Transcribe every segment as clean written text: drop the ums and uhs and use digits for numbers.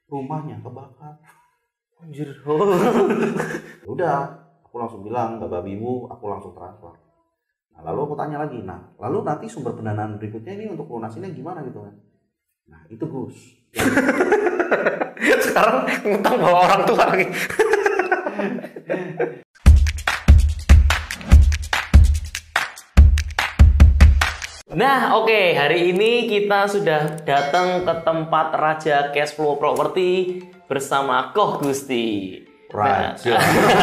rumahnya kebakar. Anjir. Udah, aku langsung bilang ke babimu, aku langsung transfer. Nah, lalu aku tanya lagi, lalu nanti sumber pendanaan berikutnya ini untuk lunasinnya gimana gitu kan? Nah, itu Gus. Sekarang ngutang bawa orang tua lagi. Nah, oke, hari ini kita sudah datang ke tempat Raja Cashflow Property bersama Koh Gusti. Raja.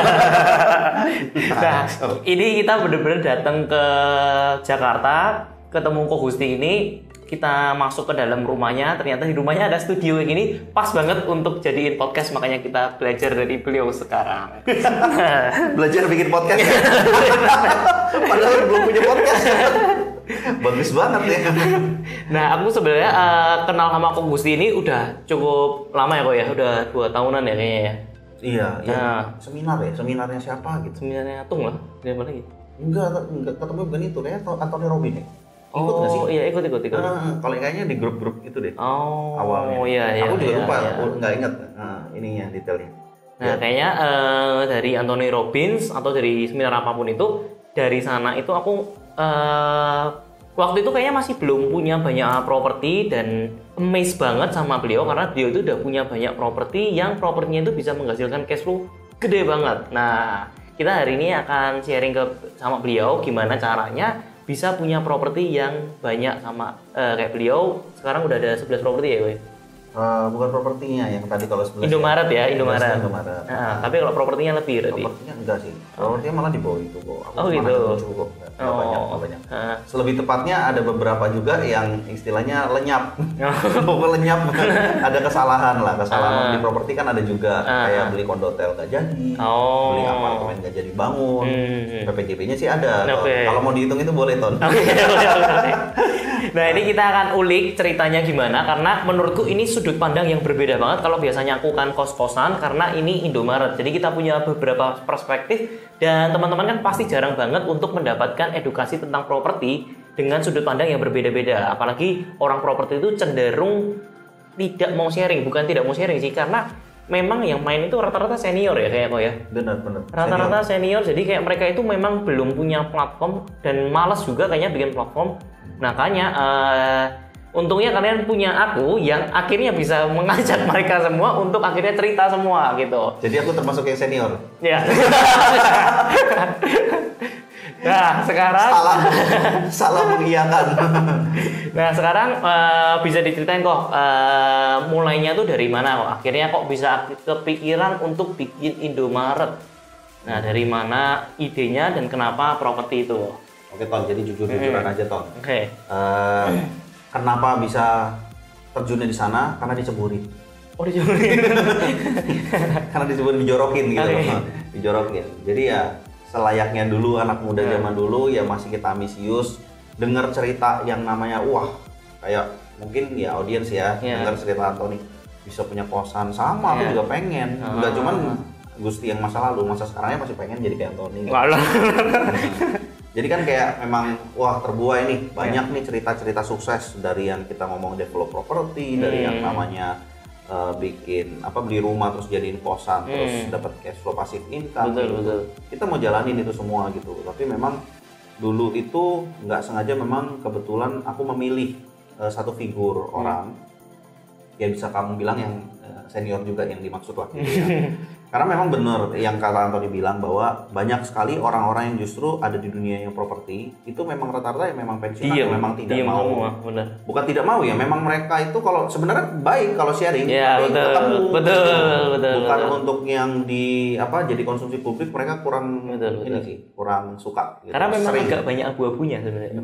Nah, ini kita benar-benar datang ke Jakarta, ketemu Koh Gusti ini. Kita masuk ke dalam rumahnya, ternyata di rumahnya ada studio yang ini pas banget untuk jadiin podcast, makanya kita belajar dari beliau sekarang. Belajar bikin podcast ya? Padahal belum punya podcast. Bagus banget ya. Nah, aku sebenarnya kenal sama Koh Gusti ini udah cukup lama ya kok ya, udah 2 tahunan ya kayaknya ya. Iya, Nah. seminarnya siapa gitu? Sebenarnya Atung lah, dia mana lagi? Enggak, ketemu bukan itu, kayaknya Anthony Robin ya? Ikut nggak sih? Iya ikut. Kalau kayaknya di grup-grup itu deh. Oh, awalnya. Iya. Aku juga iya, lupa, iya. nggak ingat ininya detailnya. Nah, kayaknya dari Anthony Robbins atau dari seminar apapun itu, dari sana itu aku waktu itu kayaknya masih belum punya banyak properti dan amazed banget sama beliau karena beliau itu udah punya banyak properti yang propertinya itu bisa menghasilkan cash flow gede banget. Nah, kita hari ini akan sharing sama beliau gimana caranya bisa punya properti yang banyak sama kayak beliau sekarang udah ada 11 properti ya, Boy? Bukan propertinya yang tadi kalau 11 Indomaret ya, Indomaret. Indomaret. Tapi kalau propertinya lebih berarti. Propertinya enggak sih. Propertinya malah di bawah itu kok. Oh gitu. Cukup. Enggak banyak. Selebih tepatnya ada beberapa juga yang istilahnya lenyap. Lenyap. Ada kesalahan di properti kan ada juga kayak beli kondotel enggak jadi. Beli apartemen enggak jadi bangun. PPJP-nya sih ada. Kalau mau dihitung itu boleh, Ton. Nah, ini kita akan ulik ceritanya gimana karena menurutku ini sudut pandang yang berbeda banget. Kalau biasanya aku kan kos-kosan karena ini Indomaret. Jadi kita punya beberapa perspektif dan teman-teman kan pasti jarang banget untuk mendapatkan edukasi tentang properti dengan sudut pandang yang berbeda-beda. Apalagi orang properti itu cenderung tidak mau sharing, bukan tidak mau sharing sih karena memang yang main itu rata-rata senior ya kayak kok ya. Benar. Rata-rata senior, jadi kayak mereka itu memang belum punya platform dan malas juga kayaknya bikin platform. Makanya untungnya kalian punya aku yang akhirnya bisa mengajak mereka semua untuk akhirnya cerita semua gitu. Jadi aku termasuk yang senior. Ya. Nah, sekarang salah mengiyakan. Nah, sekarang bisa diceritain kok mulainya tuh dari mana kok? Akhirnya kok bisa kepikiran untuk bikin Indomaret. Nah, dari mana idenya dan kenapa properti itu? Oke, Ton, jadi jujur-jujuran aja, Ton. Oke. Kenapa bisa terjunnya di sana? Karena dicemburin. Oh, dicemburin. Karena dicemburin, dijorokin gitu. Okay. Dijorokin. Jadi ya selayaknya dulu anak muda zaman dulu ya masih kita ambisius dengar cerita yang namanya kayak mungkin ya audiens ya dengar cerita Anthony bisa punya kosan sama aku juga pengen. Enggak cuman Gusti yang masa lalu, masa sekarangnya masih pengen jadi kayak Anthony. Jadi kan kayak memang terbuai nih banyak nih cerita-cerita sukses dari yang kita ngomong develop properti, dari yang namanya beli rumah terus jadiin kosan terus dapat cash flow passive income. Betul. Kita mau jalanin itu semua gitu. Tapi memang dulu itu nggak sengaja memang kebetulan aku memilih satu figur orang yang bisa kamu bilang yang senior juga yang dimaksud lah gitu ya. Karena memang benar yang kata Anthony bilang bahwa banyak sekali orang-orang yang justru ada di dunia yang properti itu memang rata-rata yang memang pensiunan yang memang tidak mau. Benar. Bukan tidak mau ya, memang mereka itu kalau sebenarnya baik kalau sharing, ya, tapi betul, ketemu. Betul. Bukan untuk yang jadi konsumsi publik mereka kurang sih, kurang suka. Gitu. Karena memang agak banyak abu-abunya sebenarnya.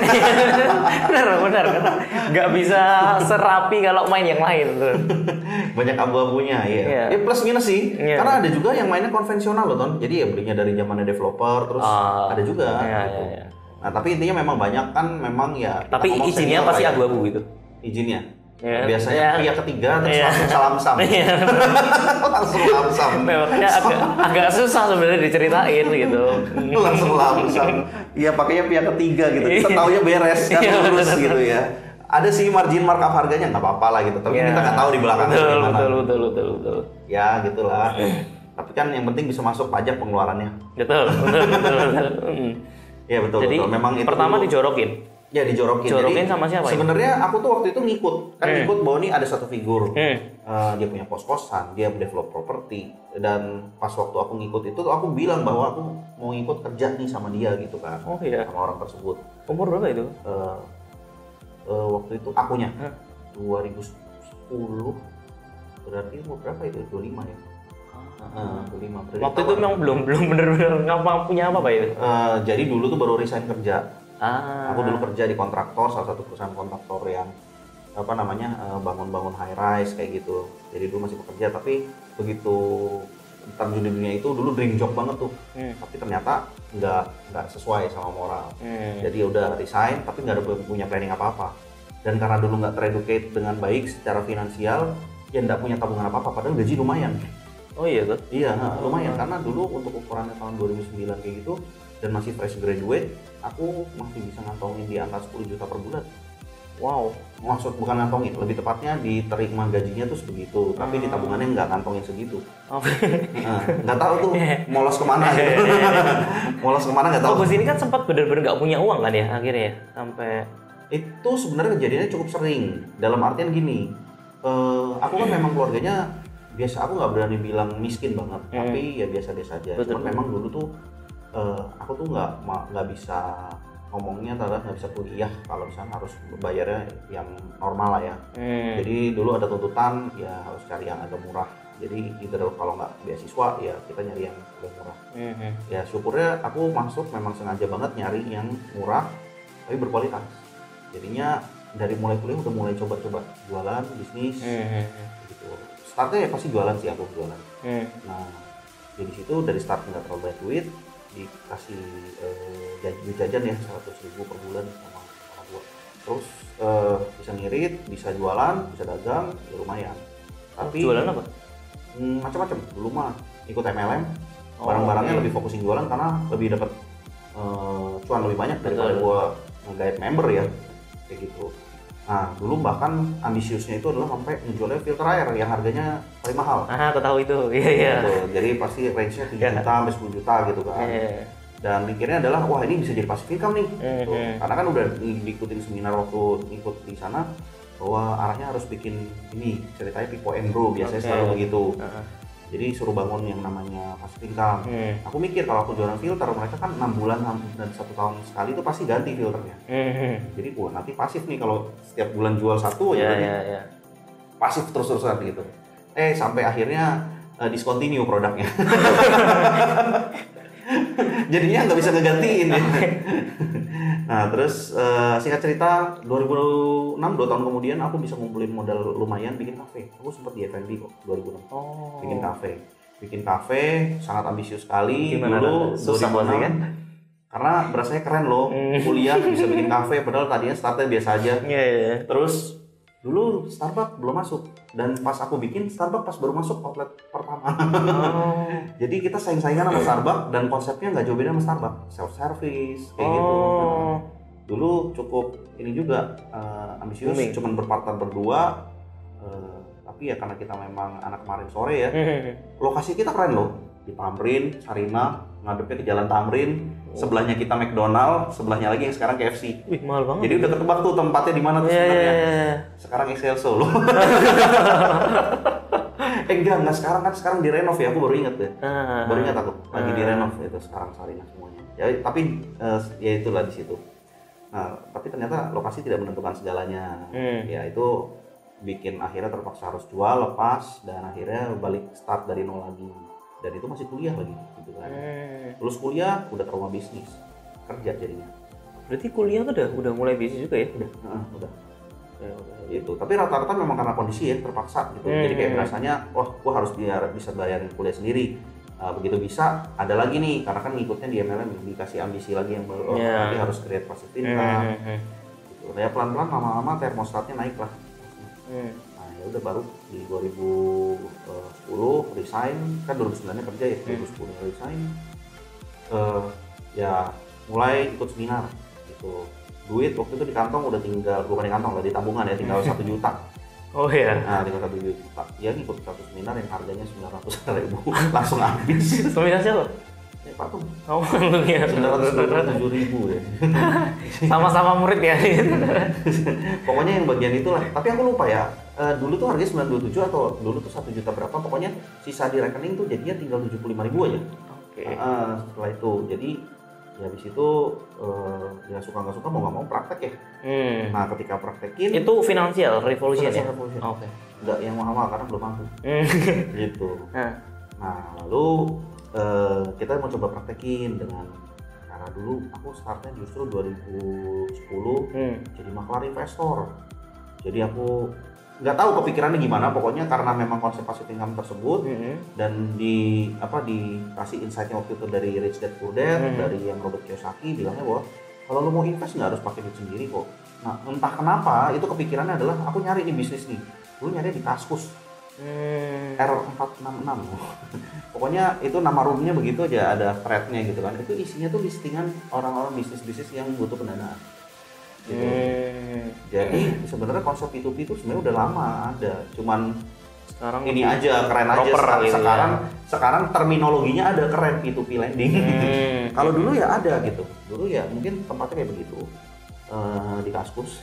benar. Nggak bisa serapi kalau main yang lain. Banyak abu-abunya ya. Ya plus minus sih. Karena ada juga yang mainnya konvensional loh, Ton. Jadi ya belinya dari zamannya developer terus ada juga. Gitu. Nah, tapi intinya memang banyak kan memang ya. Tapi izinnya pasti abu-abu gitu. Izinnya. Biasanya pihak ketiga terus langsung salam-sam. Langsung lamsam. Makanya agak susah sebenarnya diceritain gitu. Langsung lamsam. Iya, pakainya pihak ketiga gitu. Kita taunya beres kan lurus gitu ya. ada sih margin markup harganya nggak apa-apa lah gitu. Tapi kita nggak tahu di belakang gimana. Betul. Ya gitulah. Tapi kan yang penting bisa masuk pajak pengeluarannya. Betul. Iya betul. Jadi Memang itu pertama dulu, dijorokin. ya dijorokin. Jorokin sama siapa? Sebenarnya aku tuh waktu itu ngikut bahwa nih ada satu figur. Dia punya kos-kosan, dia develop properti, dan pas waktu aku ngikut itu aku bilang bahwa aku mau ngikut kerja nih sama dia gitu kan. Oh iya. Sama orang tersebut. Umur berapa itu? Waktu itu akunya 2010, berarti umur berapa itu? 25 ya. 25. Waktu itu memang belum bener-bener punya apa itu? Jadi dulu tuh baru resign kerja. Aku dulu kerja di kontraktor, salah satu perusahaan kontraktor yang bangun-bangun high rise kayak gitu. Jadi dulu masih bekerja, tapi begitu terjun di dunia itu dulu dream job banget tuh. Tapi ternyata nggak sesuai sama moral. Jadi udah resign, tapi nggak ada punya planning apa-apa. Dan karena dulu nggak tereducate dengan baik secara finansial, ya nggak punya tabungan apa-apa. Padahal gaji lumayan. Oh iya tuh? Iya, lumayan. Karena dulu untuk ukurannya tahun 2009 kayak gitu, dan masih fresh graduate, aku masih bisa ngantongin di angka 10 juta per bulan. Wow. Maksud bukan ngantongin, lebih tepatnya diterima gajinya tuh sebegitu, tapi di tabungannya nggak ngantongin segitu. Nggak tahu tuh molos kemana gitu. Molos kemana nggak tahu. Oh, Gus ini kan sempat bener-bener nggak punya uang kan ya akhirnya ya? Sampai itu sebenarnya kejadiannya cukup sering. Dalam artian gini, aku kan memang keluarganya biasa, aku nggak berani bilang miskin banget, tapi ya biasa-biasa aja. Cuman memang dulu tuh aku tuh nggak bisa ngomongnya, nggak bisa kuliah kalau misalnya harus bayarnya yang normal lah ya. Jadi dulu ada tuntutan ya harus cari yang agak murah. Jadi kalau nggak beasiswa ya kita nyari yang agak murah. Ya syukurnya aku masuk memang sengaja banget nyari yang murah tapi berkualitas. Jadinya dari mulai kuliah udah mulai coba-coba jualan, bisnis gitu. Startnya ya pasti jualan sih, aku jualan. Nah jadi situ dari start nggak terlalu banyak duit, dikasih duit jajan ya 100.000 per bulan sama orang tua. Terus bisa ngirit, bisa jualan, bisa dagang, ya lumayan. Tapi jualan apa? Macam-macam. Dulu mah ikut MLM, barang-barangnya lebih fokusin jualan karena lebih dapat cuan lebih banyak daripada gua nge-guide member ya, kayak gitu. Nah dulu bahkan ambisiusnya itu adalah sampai ngejualnya filter air yang harganya paling mahal. Aku tahu itu, iya. Jadi pasti range-nya 7 juta sampai 10 juta gitu kan. Dan mikirnya adalah wah ini bisa jadi passive income nih. Gitu. Karena kan udah diikutin seminar waktu ikut di sana bahwa arahnya harus bikin ini ceritanya Pipo and Bro biasanya selalu begitu. Jadi suruh bangun yang namanya passive income. Aku mikir kalau aku jualan filter, mereka kan 6 bulan dan 1 tahun sekali itu pasti ganti filternya. Jadi nanti pasif nih kalau setiap bulan jual satu aja pasif terus-terusan gitu. Sampai akhirnya discontinue produknya. Jadinya nggak bisa ngegantiin ya. Nah terus singkat cerita 2006, 2 tahun kemudian aku bisa ngumpulin modal lumayan bikin kafe. Aku sempat di F&B kok 2006. Bikin kafe sangat ambisius sekali. Gimana dulu susah banget kan? Karena berasanya keren loh, kuliah bisa bikin kafe padahal tadinya startnya biasa aja. Terus dulu Starbucks belum masuk, dan pas aku bikin Starbucks pas baru masuk outlet pertama. Jadi kita saing-saingan sama Starbucks dan konsepnya nggak jauh beda sama Starbucks, self service kayak gitu. Dulu cukup ini juga ambisius, cuman berpartner berdua. Tapi ya karena kita memang anak kemarin sore ya, lokasi kita keren loh, di Tamrin, Sarinah, ngadepnya ke Jalan Tamrin, sebelahnya kita McDonald, sebelahnya lagi yang sekarang KFC. Wih, mahal banget. Jadi udah ketebak tuh tempatnya di mana tuh sebenarnya. Sekarang Excelso loh. Enggak sekarang direnov ya, aku baru ingat deh. Baru ingat aku lagi direnov itu sekarang Sarinah semuanya. Ya tapi ya itulah di situ. Nah, tapi ternyata lokasi tidak menentukan segalanya. Ya itu bikin akhirnya terpaksa harus jual, lepas, dan akhirnya balik start dari nol lagi. Dan itu masih kuliah lagi gitu kan. Lulus kuliah udah trauma bisnis, kerja jadinya. Berarti kuliah tuh udah mulai bisnis juga ya? Udah. Gitu. Tapi rata-rata memang karena kondisi ya terpaksa gitu. Jadi kayak rasanya gua harus bisa bayarin kuliah sendiri. Begitu bisa ada lagi nih, karena kan ngikutnya di MLM dikasih ambisi lagi yang baru. Nanti harus create passive income. Gitu. Ya pelan-pelan lama-lama termostatnya naik lah. Nah ya udah baru di 2010 resign, kan 2009 nya kerja ya, 2010 resign. Ya mulai ikut seminar gitu. duit waktu itu di kantong udah tinggal, bukan di kantong lah, di tabungan ya, tinggal 1 juta. Oh iya. Nah, tinggal 1 juta. Ya ngikut 1 seminar yang harganya 900.000 langsung habis. Seminar siapa? Patung. Oh, iya. 927.000 ya. Sama-sama murid ya. Pokoknya yang bagian itulah. Tapi aku lupa ya. Dulu tuh harganya 927 atau dulu tuh 1 juta berapa? Pokoknya sisa di rekening tuh jadinya tinggal 75.000 aja. Oke. Setelah itu, jadi ya di situ ya suka nggak suka mau nggak mau praktek ya. Nah ketika praktekin itu financial revolution ya. Oke. Nggak yang mahal karena belum mampu. Gitu. Nah lalu kita mau coba praktekin dengan cara dulu aku startnya justru 2010 jadi maklar investor. Jadi aku nggak tahu kepikirannya gimana, pokoknya karena memang konsep passive income tersebut dan dikasih insight-nya waktu itu dari Rich Dad Poor Dad, dari yang Robert Kiyosaki bilangnya bahwa kalau lo mau invest nggak harus pakai duit sendiri kok. Nah entah kenapa itu kepikirannya adalah aku nyari nih bisnis nih, dulu nyari di Kaskus R466 pokoknya itu nama roomnya begitu aja, ada threadnya gitu kan, itu isinya tuh listingan orang-orang bisnis-bisnis yang butuh pendanaan gitu. Jadi sebenarnya konsep P2P itu sebenarnya udah lama ada, cuman sekarang ini aja keren aja gitu sekarang terminologinya ada keren P2P lending. Kalau dulu ya ada gitu, dulu ya mungkin tempatnya kayak begitu di Kaskus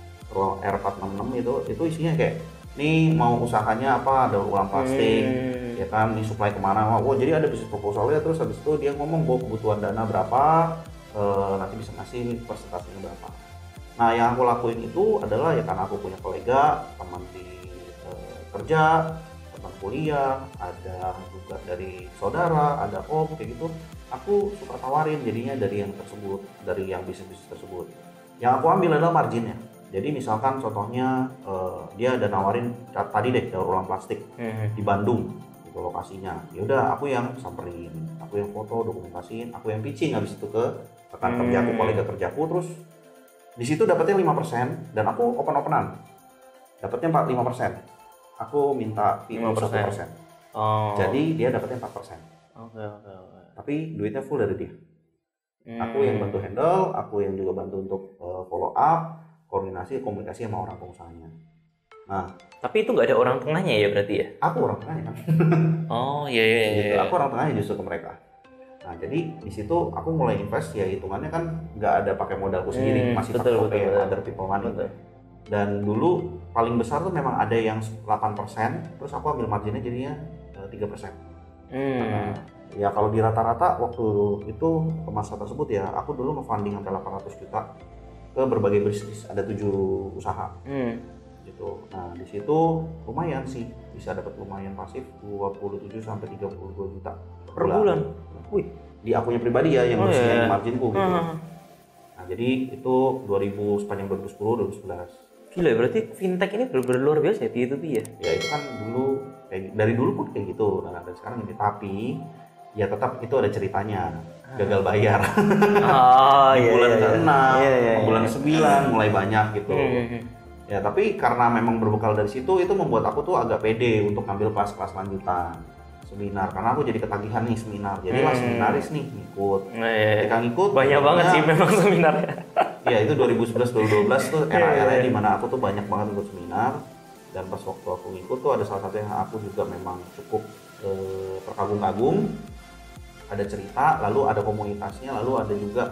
R466 itu isinya kayak nih mau usahanya apa, ada uang plastik ya kan, nih supply kemana, jadi ada bisnis proposalnya, terus habis itu dia ngomong bahwa kebutuhan dana berapa, nanti bisa ngasih persentasenya berapa. Nah yang aku lakuin itu adalah ya karena aku punya kolega, teman di kerja, teman kuliah, ada juga dari saudara, ada om kayak gitu, aku suka tawarin jadinya dari yang tersebut, dari yang bisnis-bisnis tersebut. Yang aku ambil adalah marginnya. Jadi misalkan contohnya dia ada nawarin tadi deh daur ulang plastik di Bandung itu lokasinya. Ya udah aku yang samperin, aku yang foto, dokumentasiin, aku yang pitching habis itu ke rekan kerjaku, kolega kerjaku, terus di situ dapatnya 5% dan aku open-openan. Dapatnya 5%. Aku minta fee 1%. Jadi dia dapatnya 4%. Oke. Tapi duitnya full dari dia. Aku yang bantu handle, aku yang juga bantu untuk follow up, koordinasi, komunikasi sama orang pengusahanya. Nah, tapi itu nggak ada orang tengahnya ya berarti ya? Aku orang tengahnya kan. Oh iya. Gitu. Aku orang tengahnya justru ke mereka. Nah jadi di situ aku mulai invest ya hitungannya kan nggak ada pakai modalku sendiri, masih pakai other people money. Dan dulu paling besar tuh memang ada yang 8%, terus aku ambil marginnya jadinya 3%. Nah, ya kalau di rata-rata waktu itu ke masa tersebut ya aku dulu nge-funding sampai 800 juta ke berbagai bisnis, ada 7 usaha. Gitu. Nah di situ lumayan sih, bisa dapat lumayan pasif 27 sampai 32 juta per bulan. Wih, di akunnya pribadi ya yang yang marginku gitu. Nah jadi itu sepanjang 2010 2011. Gila, berarti fintech ini benar-benar luar biasa ya, P2P ya? Ya itu kan dulu dari dulu pun kayak gitu. Nah dari sekarang ini, tapi ya tetap itu ada ceritanya, gagal bayar. Di bulan ke-6, bulan ke-9 mulai banyak gitu. Ya tapi karena memang berbekal dari situ, itu membuat aku tuh agak pede untuk ngambil kelas lanjutan seminar, karena aku jadi ketagihan nih seminar, jadi lah seminaris nih ngikut. Ketika ngikut banyak banget sih memang seminarnya. Iya itu 2011-2012 tuh era-era di mana aku tuh banyak banget ikut seminar, dan pas waktu aku ngikut tuh ada salah satu yang aku juga memang cukup terkagum-kagum, ada cerita, lalu ada komunitasnya, lalu ada juga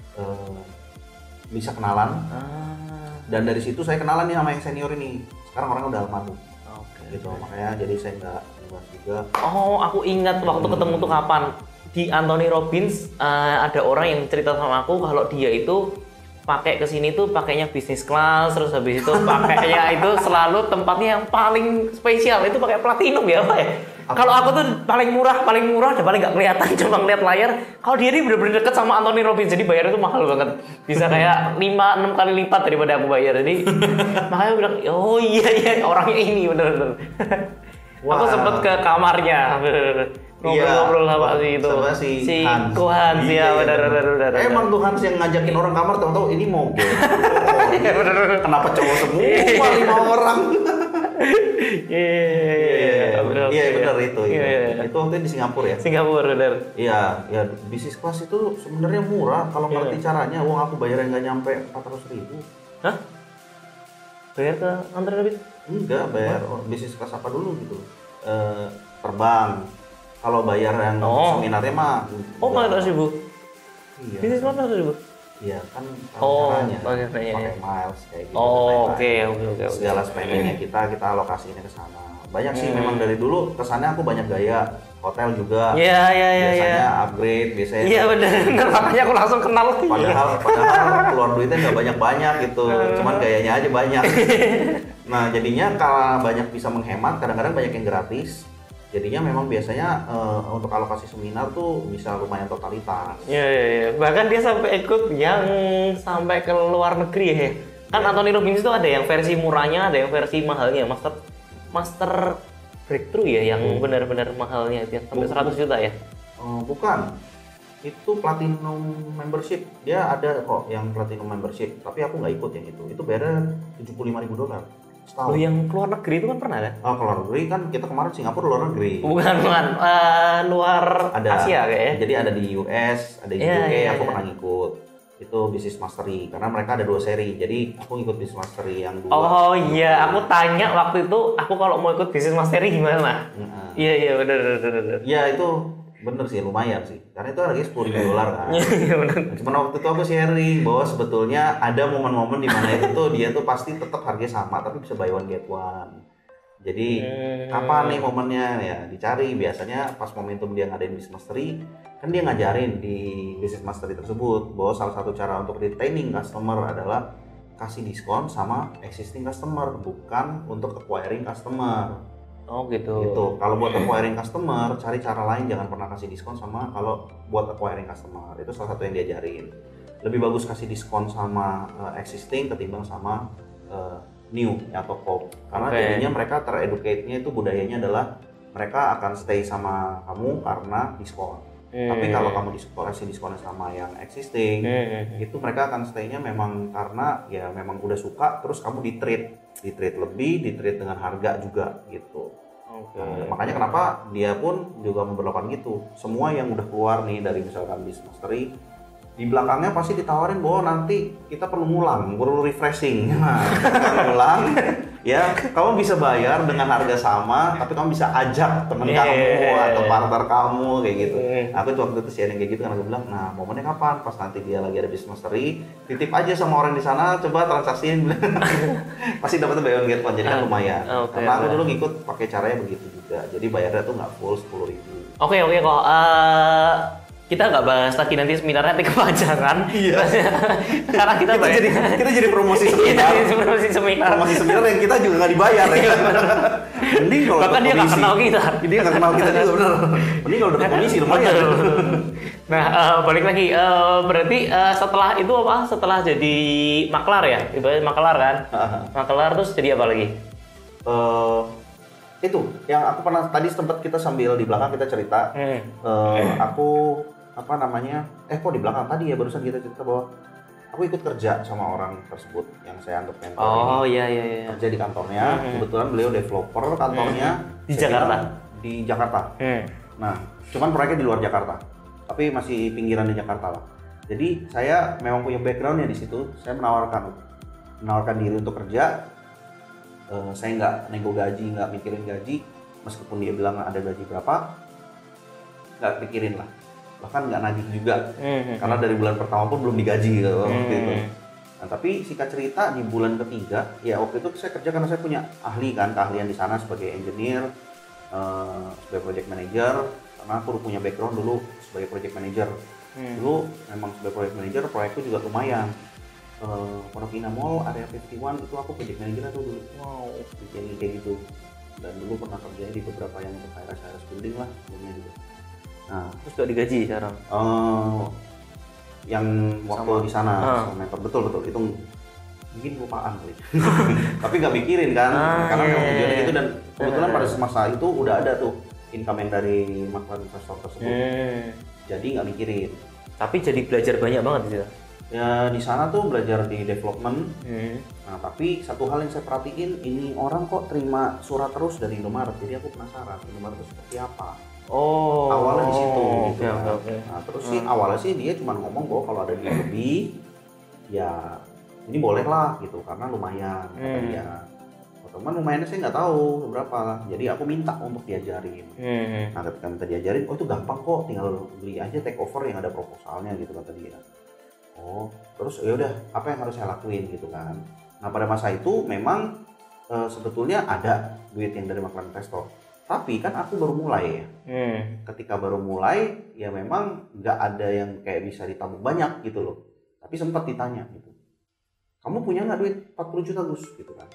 bisa kenalan. Dan dari situ saya kenalan nih sama yang senior ini, sekarang orangnya udah almarhum. Gitu, makanya jadi saya nggak juga. Oh, aku ingat waktu ketemu tuh kapan di Anthony Robbins, ada orang yang cerita sama aku kalau dia itu pakai kesini tuh pakainya business class, terus habis itu pakainya itu selalu tempatnya yang paling spesial itu pakai platinum ya Pak ya. Kalau aku tuh paling murah dan paling nggak kelihatan, cuma ngeliat layar. Kalau dia ini bener-bener deket sama Anthony Robbins, jadi bayarnya tuh mahal banget, bisa kayak 5-6 kali lipat daripada aku bayar. Jadi makanya aku bilang, oh iya orangnya ini bener-bener. Aku sempet ke kamarnya, ngobrol-ngobrol sama si Hans ya, benar. Emang tuh Hans yang ngajakin orang kamar, tahu-tahu ini moge. Kenapa cowok semua 5 orang? Iya, benar. Iya benar itu. Iya. Itu waktu itu di Singapura ya. Singapura benar. Iya, ya bisnis kelas itu sebenarnya murah kalau ngerti caranya. Uang aku bayarnya nggak nyampe 400.000. Hah? Bayar ke Antoni Robbins? Enggak, bayar bisnis kelas apa dulu gitu. Terbang. Kalau bayar yang seminarnya mah. Oh, 400.000. Iya. Bisnis kelas 400.000. Iya kan caranya pakai miles kayak gitu. Oke. Segala spendingnya kita alokasinya ke sana. Banyak sih memang dari dulu kesannya aku banyak gaya. Hotel juga. Iya. Biasanya upgrade, biasanya. Iya benar. Makanya aku langsung kenal. Padahal keluar duitnya nggak banyak gitu. Cuman gayanya aja banyak. Nah jadinya kalau banyak bisa menghemat, kadang-kadang banyak yang gratis. Jadinya memang biasanya untuk alokasi seminar tuh bisa lumayan totalitas. Iya. Bahkan dia sampai ikut yang sampai ke luar negeri ya. Kan Antoni Robbins itu ada yang versi murahnya, ada yang versi mahalnya. Master Breakthrough ya, yang benar-benar mahalnya itu sampai 100 juta ya. Bukan. Itu platinum membership. Dia ada kok yang platinum membership, tapi aku nggak ikut yang itu. Itu bayarnya $75.000 setahun. Oh, yang keluar negeri itu kan pernah kan? Oh, keluar negeri kan kita kemarin Singapura luar negeri. Bukan. Luar Asia kayaknya. Jadi ada di US, ada di UK, aku pernah ngikut. Itu Business Mastery karena mereka ada 2 seri. Jadi aku ngikut Business Mastery yang 2. Oh iya, aku tanya waktu itu aku kalau mau ikut Business Mastery gimana? Iya benar. Iya itu bener sih, lumayan sih. Karena itu harganya $10.000 kan. Iya benar. Cuman waktu itu aku sharing bahwa sebetulnya ada momen-momen di mana itu tuh dia tuh pasti tetap harganya sama tapi bisa buy one get one. Jadi kapan nih momennya ya dicari, biasanya pas momentum dia ngadain Business Mastery kan dia ngajarin di Business Mastery tersebut bahwa salah satu cara untuk retaining customer adalah kasih diskon sama existing customer, bukan untuk acquiring customer. Oh gitu. Gitu. Kalau buat acquiring customer, cari cara lain, jangan pernah kasih diskon sama kalau buat acquiring customer. Itu salah satu yang diajarin. Lebih bagus kasih diskon sama existing ketimbang sama new atau pop. Karena jadinya mereka tereducate-nya itu budayanya adalah mereka akan stay sama kamu karena diskon. Tapi kalau kamu kasih diskonnya sama yang existing, itu mereka akan stay-nya memang karena ya memang udah suka, terus kamu di-treat lebih, di-treat dengan harga juga gitu. Makanya kenapa dia pun juga memperlakukan gitu. Semua yang udah keluar nih dari misalkan Business Mastery, di belakangnya pasti ditawarin bahwa nanti kita perlu refreshing. Nah, ngulang, ya kamu bisa bayar dengan harga sama, tapi kamu bisa ajak temen kamu atau partner kamu kayak gitu. Aku tuh waktu itu sharing kayak gitu kan, aku bilang, nah momennya kapan? Pas nanti dia lagi ada Business Mastery, titip aja sama orang di sana, coba transaksiin, pasti dapetnya buy one get one, jadi kan lumayan. Karena aku dulu ngikut pakai caranya begitu juga, jadi bayarnya tuh nggak full 10.000. Oke kok. Kita nggak bahas lagi nanti seminarnya nanti kepanjangan. Iya. Karena kita jadi promosi seminar. Promosi seminar yang kita juga nggak dibayar ya. Mending kalau bahkan dia nggak kenal kita. Dia nggak kenal kita juga benar. Mending kalau dapat komisi lumayan. Nah balik lagi. Berarti setelah itu apa? Setelah jadi maklar ya, ibaratnya maklar kan? Maklar terus jadi apa lagi? Itu yang aku pernah tadi sempat kita sambil di belakang kita cerita. Aku kok di belakang tadi ya barusan kita cerita bahwa aku ikut kerja sama orang tersebut yang saya anggap mentor ini. Iya. Kerja di kantornya, kebetulan beliau developer kantornya di Jakarta. Di Jakarta. Nah, cuman proyeknya di luar Jakarta, tapi masih pinggiran di Jakarta lah. Jadi saya memang punya backgroundnya di situ. Saya menawarkan diri untuk kerja. Saya nggak nego gaji, nggak mikirin gaji, meskipun dia bilang ada gaji berapa, nggak pikirin lah. Bahkan nggak nagih juga, karena dari bulan pertama pun belum digaji gitu. Nah tapi singkat cerita di bulan ketiga, ya waktu itu saya kerja karena saya punya keahlian di sana sebagai engineer, sebagai project manager, karena aku punya background dulu sebagai project manager. Dulu memang sebagai project manager proyekku juga lumayan. Pondok Indah Mall area 51 itu aku project manager tuh dulu. Wow, kayak gitu. Dan dulu pernah kerja di beberapa yang untuk high-rise building lah sebelumnya juga. Nah, terus gak digaji sekarang? Yang waktu di sana sama mentor betul itu mungkin lupaan kali. Tapi nggak mikirin kan, karena memang tujuannya gitu, dan kebetulan pada masa itu udah ada tuh income yang dari maklar investor tersebut. Jadi nggak mikirin. Tapi jadi belajar banyak banget di situ. Ya di sana tuh belajar di development. Nah tapi satu hal yang saya perhatiin, ini orang kok terima surat terus dari Indomaret. Jadi aku penasaran Indomaret itu seperti apa. Oh. Awalnya di situ gitu Oke, kan. oke, oke. Nah terus sih awalnya sih dia cuma ngomong bahwa kalau ada duit lebih, ya ini boleh lah gitu karena lumayan kata dia. Teman lumayannya saya nggak tahu berapa, jadi aku minta untuk diajarin. Nah ketika minta diajarin, oh itu gampang kok, tinggal beli aja take over yang ada proposalnya gitu kata dia. Oh terus ya udah apa yang harus saya lakuin gitu kan. Nah pada masa itu memang sebetulnya ada duit yang dari maklar investor, tapi kan aku baru mulai ya. Ketika baru mulai ya memang nggak ada yang kayak bisa ditabung banyak gitu loh, tapi sempat ditanya gitu, kamu punya nggak duit 40 juta Gus gitu kan.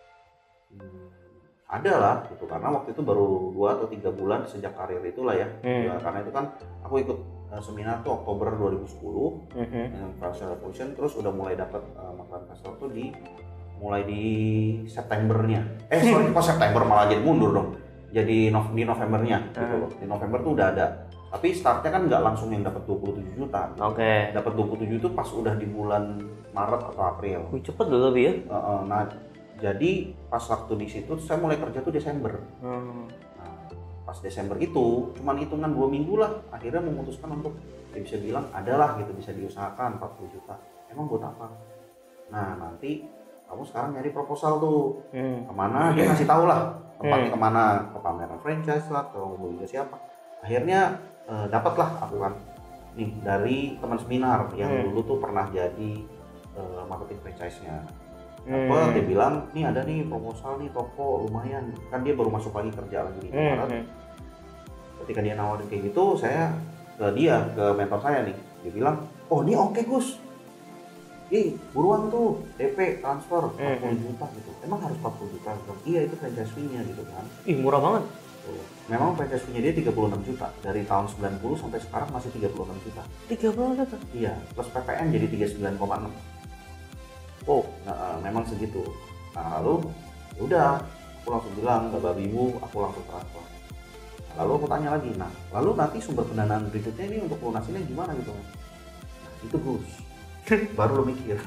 Ada lah gitu, karena waktu itu baru 2 atau 3 bulan sejak karir itulah ya. Ya karena itu kan aku ikut seminar tuh Oktober 2010 dengan Financial Revolution, terus udah mulai dapat maklar investor tuh mulai di Septembernya. Sorry kok September, malah jadi mundur dong. Jadi di Novembernya gitu loh. Di November tuh udah ada. Tapi startnya kan nggak langsung yang dapat 27 juta. Gitu. Oke. Dapat 27 itu pas udah di bulan Maret atau April. Cepet dulu lebih ya. Nah, jadi pas waktu di situ saya mulai kerja tuh Desember. Nah, pas Desember itu cuman hitungan 2 minggu lah akhirnya memutuskan untuk ya bisa bilang adalah gitu, bisa diusahakan 40 juta. Emang buat apa? Nah, nanti kamu sekarang nyari proposal tuh. Kemana dia ngasih tahu lah tempatnya kemana, ke pameran franchise lah, ke mobil siapa. Akhirnya dapatlah aku kan nih dari teman seminar yang dulu tuh pernah jadi marketing franchise-nya. Apa dia bilang nih ada nih proposal nih toko lumayan, kan dia baru masuk lagi kerja lagi di Indomaret. Ketika dia nawarin kayak gitu, saya ke mentor saya nih, dia bilang oh ini oke Gus, buruan tuh DP transfer 40 juta gitu. Emang harus 40 juta? Iya itu franchise fee-nya gitu kan. Murah banget. Memang franchise fee-nya dia 36 juta dari tahun 90 sampai sekarang masih 36 juta. 36 juta? Iya, plus PPN jadi 39,6. Oh, nah, memang segitu. Nah, lalu udah, aku langsung bilang ke babi ibu, aku langsung transfer. Nah, lalu aku tanya lagi, nah, lalu nanti sumber pendanaan berikutnya ini untuk lunasinnya gimana gitu? Nah, itu Gus, baru lo mikir.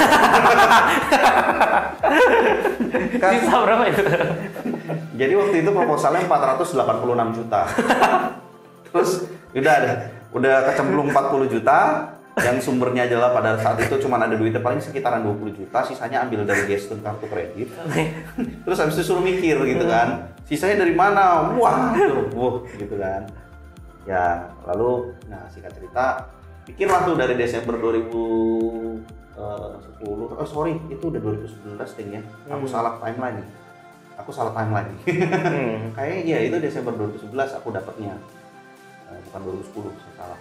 Kan, sisa berapa itu? Jadi waktu itu proposalnya 486 juta. Terus udah kecemplung 40 juta. Yang sumbernya adalah pada saat itu cuma ada duitnya paling sekitaran 20 juta, sisanya ambil dari gestur kartu kredit. Terus habis itu suruh mikir gitu kan, sisanya dari mana? Wah, gitu kan. Ya, lalu nah singkat cerita, pikirlah tuh dari Desember 2010, itu udah 2011 deh ya. Aku salah timeline nih. Kayaknya ya itu Desember 2011 aku dapatnya. Bukan 2010, saya salah.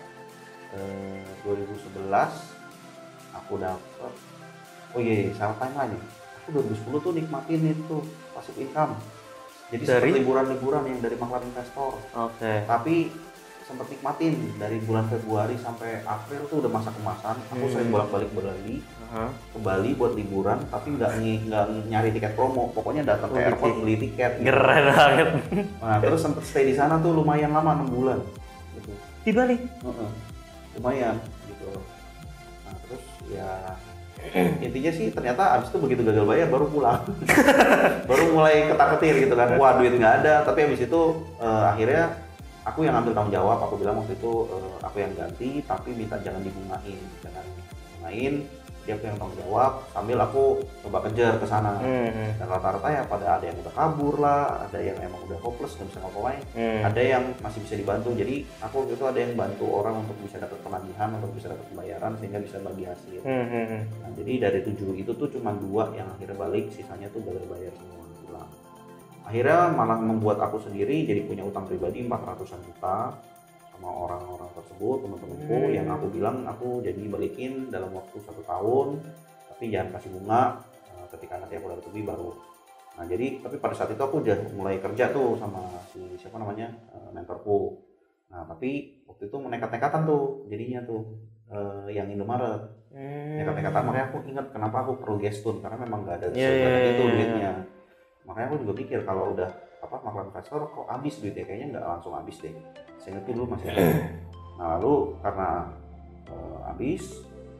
2011 aku dapat, salah timeline ya. Aku 2010 tuh nikmatin itu passive income. Jadi seperti liburan-liburan yang dari maklar investor. Tapi sempat nikmatin dari bulan Februari sampai April tuh udah masa kemasan. Aku sering bolak-balik Bali, ke Bali buat liburan, tapi nggak nyari tiket promo. Pokoknya datang ke airport beli tiket. Keren banget. Nah, terus sempat stay di sana tuh lumayan lama, 6 bulan. Gitu. Di Bali? Lumayan gitu. Nah terus ya intinya sih ternyata abis itu begitu gagal bayar baru pulang. Baru mulai ketar-ketir gitu kan, wah duit nggak ada. Tapi abis itu akhirnya aku yang ambil tanggung jawab. Aku bilang waktu itu aku yang ganti, tapi minta jangan dibungain, dia aku yang tanggung jawab, sambil aku coba kejar ke sana. Dan rata-rata ya pada ada yang udah kabur lah, ada yang emang udah hopeless nggak bisa ngapa-ngapain, ada yang masih bisa dibantu. Jadi aku waktu itu ada yang bantu orang untuk bisa dapat penagihan, untuk bisa dapat pembayaran sehingga bisa bagi hasil. Nah, jadi dari 7 itu tuh cuma 2 yang akhirnya balik, sisanya tuh gagal bayar semua pulang. Akhirnya malah membuat aku sendiri jadi punya utang pribadi 400-an juta sama orang-orang tersebut, teman-temanku yang aku bilang aku jadi balikin dalam waktu 1 tahun, tapi jangan kasih bunga, ketika nanti aku dapat lebih baru. Nah jadi tapi pada saat itu aku udah mulai kerja tuh sama siapa namanya mentorku. Nah tapi waktu itu nekat-nekatan tuh jadinya tuh yang Indomaret. Nekat-nekatan, makanya aku ingat kenapa aku perlu gestun, karena memang nggak ada sebanyak itu duitnya. Makanya aku juga pikir kalau udah maklar investor kok habis duitnya, kayaknya nggak langsung habis deh. Saya ingat dulu masih ada. Nah lalu karena habis,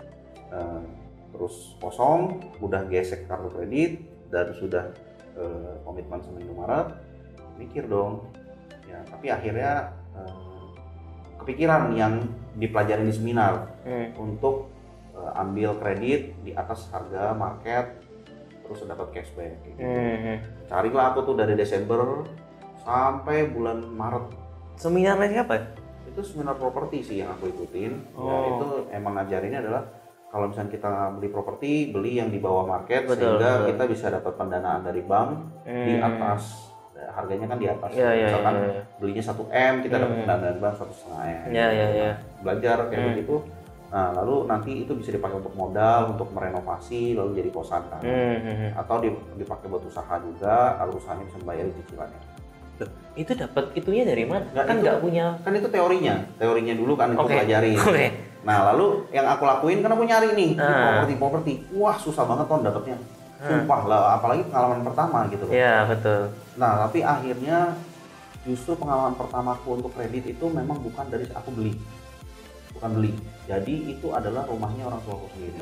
terus kosong, udah gesek kartu kredit dan sudah komitmen sama Indomaret, mikir dong ya, tapi akhirnya kepikiran yang dipelajari di seminar untuk ambil kredit di atas harga market terus dapat cashback gitu. Carilah aku tuh dari Desember sampai bulan Maret. Seminarnya siapa? Itu seminar properti sih yang aku ikutin. Ya, itu emang ngajarinnya adalah kalau misalnya kita beli properti, beli yang di bawah market, sehingga kita bisa dapat pendanaan dari bank di atas. Harganya kan di atas. Misalkan belinya 1 M, kita dapat pendanaan dari bank 1,5 M. Belajar kayak begitu. Nah, lalu nanti itu bisa dipakai untuk modal, untuk merenovasi, lalu jadi kosan kan. Atau dipakai buat usaha juga, lalu usahanya bisa membayar cicilannya. Itu dapat itunya dari mana? Kan nggak punya. Kan itu teorinya dulu kan itu pelajari. Nah lalu yang aku lakuin kan aku nyari nih properti. Wah susah banget tuh dapetnya. Sumpah lah, apalagi pengalaman pertama gitu loh. Iya betul. Nah tapi akhirnya justru pengalaman pertamaku untuk kredit itu memang bukan dari aku beli. Jadi itu adalah rumahnya orang tuaku sendiri.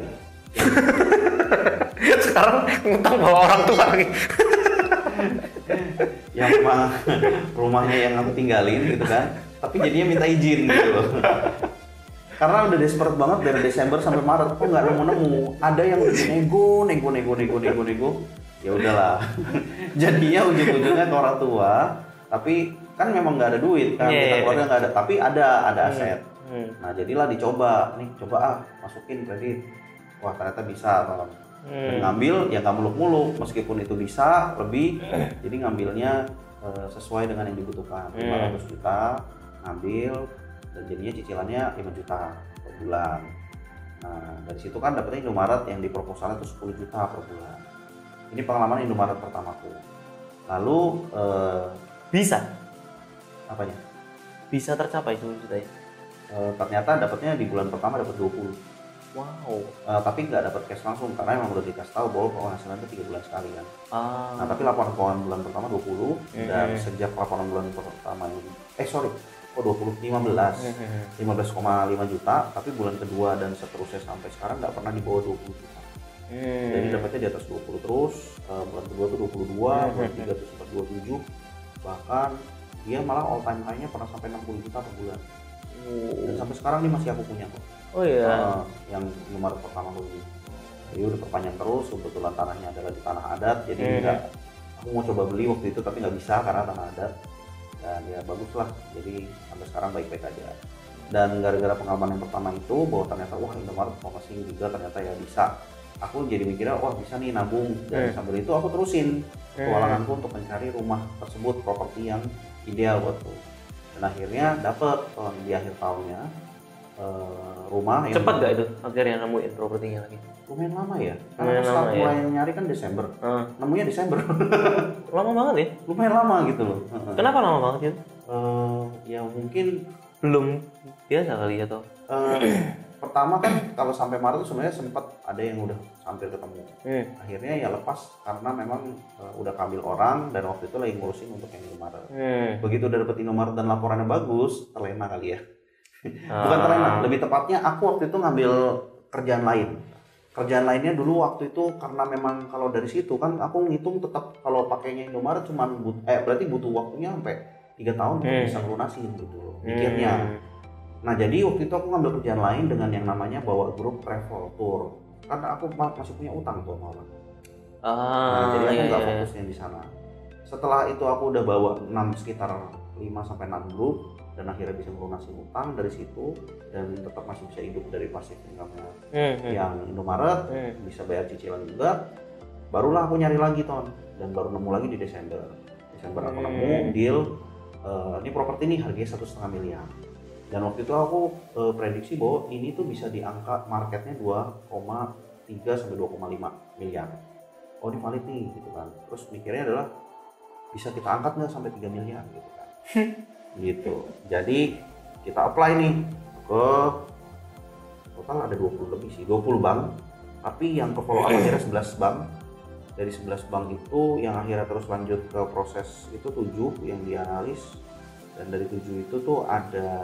Sekarang ngutang bawa orang tua lagi. Yang rumahnya yang aku tinggalin gitu kan, tapi jadinya minta izin gitu loh. Karena udah desperate banget dari Desember sampai Maret, kok nggak nemu. Ada yang nego. Ya udahlah. Jadinya ujung-ujungnya ke orang tua, tapi kan memang nggak ada duit kan, kita keluarga nggak ada, tapi ada aset. Nah jadilah coba masukin kredit. Wah ternyata bisa malam. Dan ngambil ya nggak muluk-muluk, meskipun itu bisa lebih, jadi ngambilnya sesuai dengan yang dibutuhkan. 500 juta ngambil dan jadinya cicilannya 5 juta per bulan. Nah dari situ kan dapetnya Indomaret yang di proposalnya itu 10 juta per bulan. Ini pengalaman Indomaret pertamaku. Lalu bisa apanya? Bisa tercapai 10 juta ya? Ternyata dapatnya di bulan pertama dapat 20. Wow. Tapi nggak dapat cash langsung karena emang udah dikasih tahu bahwa penghasilan itu 3 bulan sekali kan. Nah tapi laporan keuangan bulan pertama 20 dan sejak laporan bulan pertama ini 15,5 juta, tapi bulan kedua dan seterusnya sampai sekarang nggak pernah di bawah 20 juta. Jadi dapatnya di atas 20 terus. Bulan kedua tuh 22, bulan ketiga tuh sempat 27, bahkan dia malah all time high-nya pernah sampai 60 juta per bulan. Dan sampai sekarang ini masih aku punya kok. Oh iya. Yang nomor pertama dulu. Jadi udah perpanjang terus, kebetulan tanahnya adalah di tanah adat, jadi enggak, aku mau coba beli waktu itu tapi nggak bisa karena tanah adat. Dan ya bagus lah, jadi sampai sekarang baik-baik aja. Dan gara-gara pengalaman yang pertama itu, bahwa ternyata wah Indomaret promising juga, ternyata ya bisa. Aku jadi mikirnya wah bisa nih nabung, dan sambil itu aku terusin petualanganku untuk mencari rumah tersebut, properti yang ideal buatku. Dan akhirnya dapet di akhir tahunnya rumah yang cepat gak itu akhirnya nemuin propertinya lagi? Lumayan lama ya, karena setelah mulai nyari kan Desember, nemunya Desember. Lama banget ya? Lumayan lama gitu loh. Kenapa lama banget gitu? Ya mungkin belum biasa kali atau? Pertama kan kalau sampai Maret itu sebenarnya sempat ada yang udah hampir ketemu. Akhirnya ya lepas karena memang udah kambil orang dan waktu itu lagi ngurusin untuk yang Indomaret. Begitu udah dapet Indomaret dan laporannya bagus, terlena kali ya. Bukan terlena, lebih tepatnya aku waktu itu ngambil kerjaan lain. Kerjaan lainnya dulu waktu itu karena memang kalau dari situ kan aku ngitung tetap kalau pakainya Indomaret cuman berarti butuh waktunya sampai 3 tahun untuk bisa lunasin gitu mikirnya. Nah jadi waktu itu aku ngambil kerjaan lain dengan yang namanya bawa grup travel tour. Karena aku masih punya utang tuh sama orang. Nah jadi aku nggak fokusnya di sana. Setelah itu aku udah bawa sekitar 5 sampai 6 grup dan akhirnya bisa melunasi utang dari situ dan tetap masih bisa hidup dari passive income-nya yang Indomaret, bisa bayar cicilan juga. Barulah aku nyari lagi dan baru nemu lagi di Desember aku nemu deal ini properti nih harganya 1,5 miliar. Dan waktu itu aku prediksi bahwa ini tuh bisa diangkat marketnya 2,3 sampai 2,5 miliar. Oh ini valid nih gitu kan. Terus mikirnya adalah bisa kita angkat nggak sampai 3 miliar gitu kan. Gitu. Jadi kita apply nih ke total ada 20 lebih sih, 20 bank. Tapi yang ke follow up akhirnya 11 bank. Dari 11 bank itu yang akhirnya terus lanjut ke proses itu 7 yang dianalis. Dan dari 7 itu tuh ada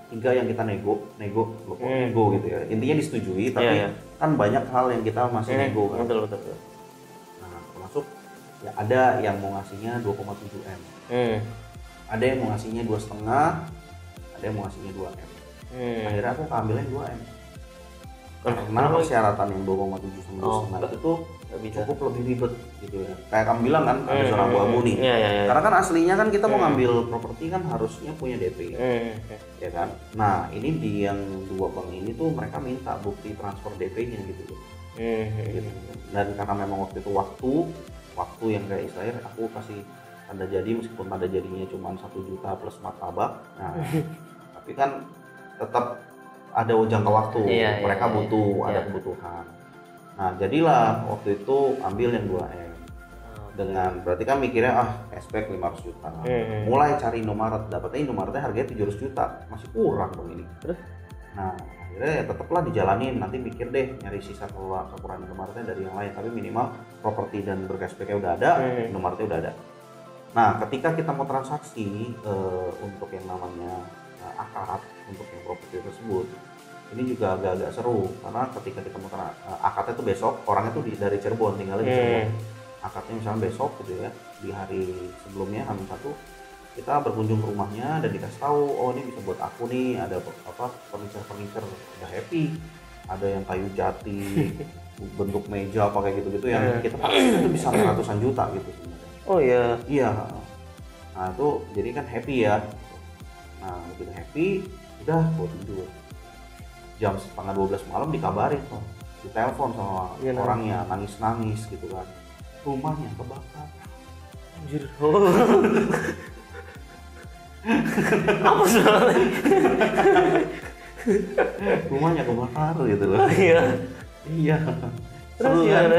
3 yang kita nego gitu ya. Intinya disetujui, tapi kan banyak hal yang kita masih nego kan. Betul. Nah, termasuk ya ada yang mau ngasihnya 2,7 M. Ada yang mau ngasihnya 2,5, ada yang mau ngasihnya 2 M. Akhirnya aku ambilnya 2 M. Karena persyaratan yang 2,7 sama 2,5 itu tuh cukup lebih ribet gitu ya. Kayak kamu bilang kan, ada zona abu-abu nih. Karena kan aslinya kan kita mau ngambil properti kan harusnya punya DP. Ya kan? Nah, ini di yang 2 bank ini tuh mereka minta bukti transfer DP-nya gitu. Gitu. Dan karena memang waktu itu waktu yang kayak istilahnya aku kasih tanda jadi, meskipun tanda jadinya cuma 1 juta plus martabak. Nah, tapi kan tetap ada jangka waktu, mereka butuh, ada kebutuhan. Nah, jadilah waktu itu ambil yang 2M. Dengan berarti kan mikirnya cashback 500 juta. Mulai cari Indomaret, dapatnya Indomaretnya harganya 700 juta. Masih kurang dong ini. Terus? Nah, akhirnya ya tetaplah dijalanin, nanti mikir deh nyari sisa kekurangan Indomaretnya dari yang lain, tapi minimal properti dan bercashbacknya udah ada, Indomaretnya udah ada. Nah, ketika kita mau transaksi untuk yang namanya akad untuk yang properti tersebut, ini juga agak-agak seru karena ketika kita mau akadnya tuh besok, orangnya tuh dari Cirebon, tinggalnya di Cirebon. Akadnya misalnya besok gitu ya, di hari sebelumnya H-1 kita berkunjung ke rumahnya dan dikasih tahu, oh ini bisa buat aku nih, ada furniture udah happy, ada yang kayu jati bentuk meja apa kayak gitu-gitu yang kita pakai itu bisa ratusan juta gitu sebenarnya. Oh iya. Nah itu jadi kan happy ya. Nah begitu happy, udah buat tidur. Jam 11:30 malam dikabarin tuh, ditelepon sama orangnya, nangis-nangis gitu kan, rumahnya kebakar. Anjir. Apa soalnya? Rumahnya kebakar gitu loh. Iya. Terus gimana?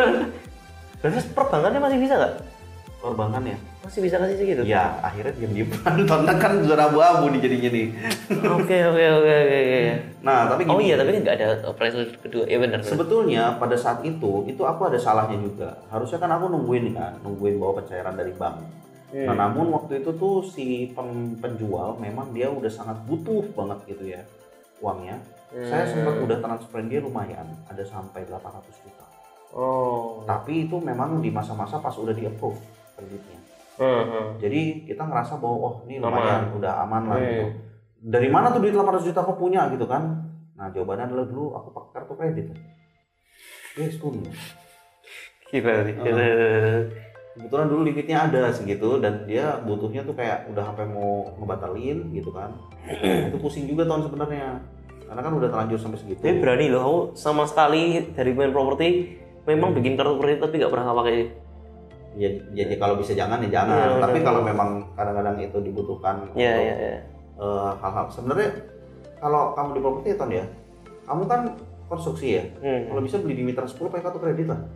Terus perbankannya masih bisa nggak? Perbankan ya? Masih bisa kasih segitu? Ya, akhirnya diam-diam. Tonton kan zona abu-abu nih jadinya nih. Oke. Nah, tapi gini. Oh iya, tapi nggak ada operasi kedua. Ya benar. Sebetulnya pada saat itu aku ada salahnya juga. Harusnya kan aku nungguin bawa pencairan dari bank. Nah, namun waktu itu tuh si penjual memang dia udah sangat butuh banget gitu ya uangnya. Saya sempat udah transferin dia lumayan, ada sampai 800 juta. Oh. Tapi itu memang di masa-masa pas udah di-approve kreditnya. Jadi kita ngerasa bahwa ini lumayan, udah aman lah gitu. Dari mana tuh duit 800 juta aku punya gitu kan? Nah jawabannya adalah dulu aku pakai kartu kredit. Yes, Gila. Kebetulan dulu limitnya ada segitu dan dia butuhnya tuh kayak udah sampai mau ngebatalin gitu kan. Itu pusing juga tahun sebenarnya. Karena kan udah terlanjur sampai segitu. Tapi berani loh, aku sama sekali dari main properti memang bikin kartu kredit tapi nggak pernah pakai. Ya, jadi kalau bisa jangan ya jangan. Tapi kalau memang kadang-kadang itu dibutuhkan untuk hal-hal sebenarnya kalau kamu di properti Ton ya, kamu kan konstruksi ya. Kalau bisa beli di mitra 10 pakai kartu kredit lah.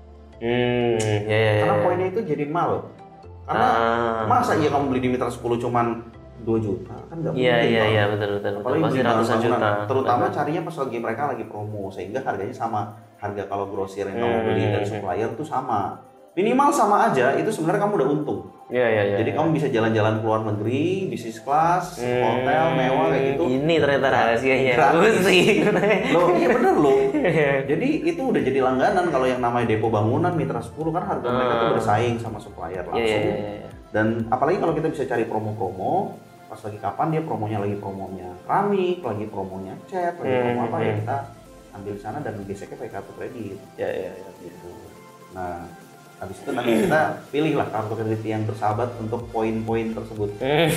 Karena poinnya itu jadi mal. Karena masa iya kamu beli di mitra 10 cuman 2 juta kan nggak mungkin. Iya betul. Apalagi pasti ratusan juta. Terutama carinya pas lagi mereka lagi promo sehingga harganya sama harga kalau grosir yang kamu beli dari supplier tuh sama. Minimal sama aja, itu sebenarnya kamu udah untung. Iya. Jadi kamu bisa jalan-jalan ke luar negeri, bisnis kelas, hotel mewah kayak gitu. Ini ternyata rahasianya. Bagus sih. Loh, iya bener loh. Jadi itu udah jadi langganan kalau yang namanya depo bangunan mitra 10 kan harga mereka tuh bersaing sama supplier langsung. Iya. Dan apalagi kalau kita bisa cari promo-promo, pas lagi kapan dia promonya keramik, lagi promonya cat, lagi promo apa ya kita ambil di sana dan geseknya pakai kartu kredit. Iya. Gitu. Nah, habis itu nanti kita pilih lah kartu kredit yang bersahabat untuk poin-poin tersebut.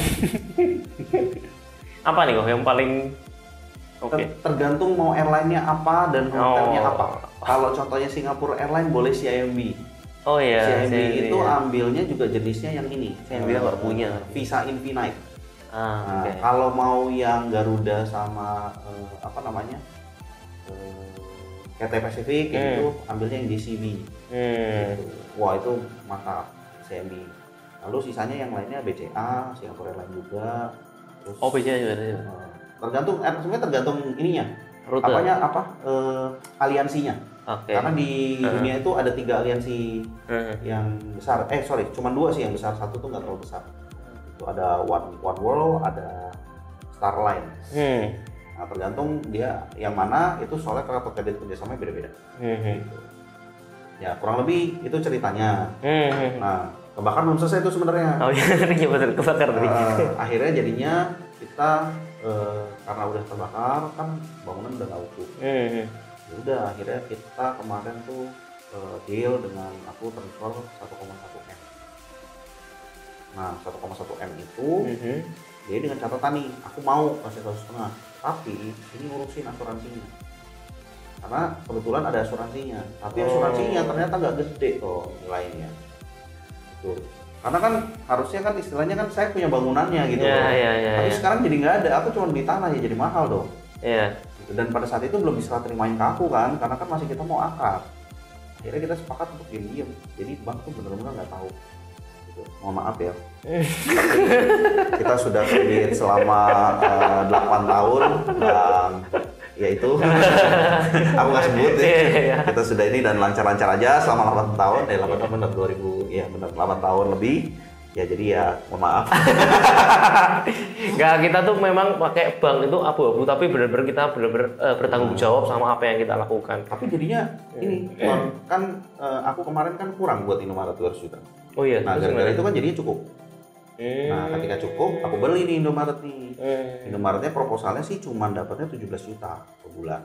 Apa nih kok yang paling tergantung mau airline-nya apa dan hotelnya apa. Kalau contohnya Singapore Airlines boleh CIMB. Oh iya. CIMB itu ambilnya juga jenisnya yang ini. CIMB nggak punya. Visa Infinite. Nah, kalau mau yang Garuda sama Cathay Pacific itu ambilnya yang DCB. Gitu. Wah itu mantap CIMB. Lalu sisanya yang lainnya BCA, Singapore Airlines juga. Terus, BCA juga ada. Sebenarnya tergantung ininya. Rute. Aliansinya. Karena di dunia itu ada 3 aliansi yang besar. Cuma 2 sih yang besar. Satu tuh nggak terlalu besar. Itu ada One World, ada Starline. Nah, tergantung dia yang mana, itu soalnya kartu kredit kerjasamanya beda-beda. Gitu. Ya kurang lebih itu ceritanya. Nah kebakar belum selesai itu sebenarnya. Oh iya betul, kebakar tadi. Akhirnya jadinya kita karena udah terbakar kan bangunan udah nggak utuh. Ya udah akhirnya kita kemarin tuh deal dengan aku transfer 1,1 M. Nah 1,1 M itu dia dengan catatan nih, aku mau kasih 1,5, tapi ini urusin asuransinya. Karena kebetulan ada asuransinya, tapi asuransinya ternyata nggak gede tuh nilainya. Tuh. Karena kan harusnya kan istilahnya kan saya punya bangunannya gitu. Tapi sekarang jadi nggak ada, aku cuma beli tanah ya jadi mahal dong. Gitu. Dan pada saat itu belum bisa terimain ke aku kan, karena kan masih kita mau akad. Akhirnya kita sepakat untuk diem. Jadi bank tuh benar-benar nggak tahu. Gitu. Mohon maaf ya. Kita sudah kredit selama 8 tahun dan ya itu aku nggak sebut ya. Kita sudah ini dan lancar-lancar aja selama 8 tahun. 8 tahun benar 2000 ya benar 8 tahun lebih. Ya jadi ya mohon maaf. Nggak, kita tuh memang pakai bank itu abu-abu, tapi benar-benar kita benar-benar bertanggung jawab sama apa yang kita lakukan. Tapi jadinya ini kan aku kemarin kan kurang buat Indomaret 200 juta. Oh iya. Nah gara-gara itu kan jadinya cukup. Nah ketika cukup aku beli nih Indomaret nih. Indomaretnya proposalnya sih cuma dapatnya 17 juta per bulan.